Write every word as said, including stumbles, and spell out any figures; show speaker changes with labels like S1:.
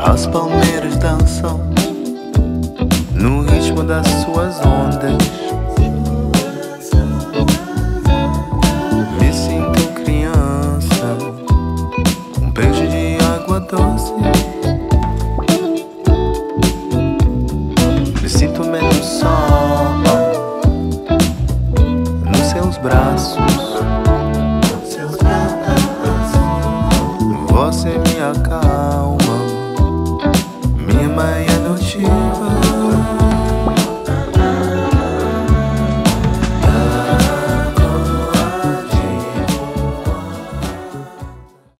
S1: As palmeiras dançam no ritmo das suas ondas. Me sinto criança, um peixe de água doce. Me sinto menos só nos seus braços. Você me acalma.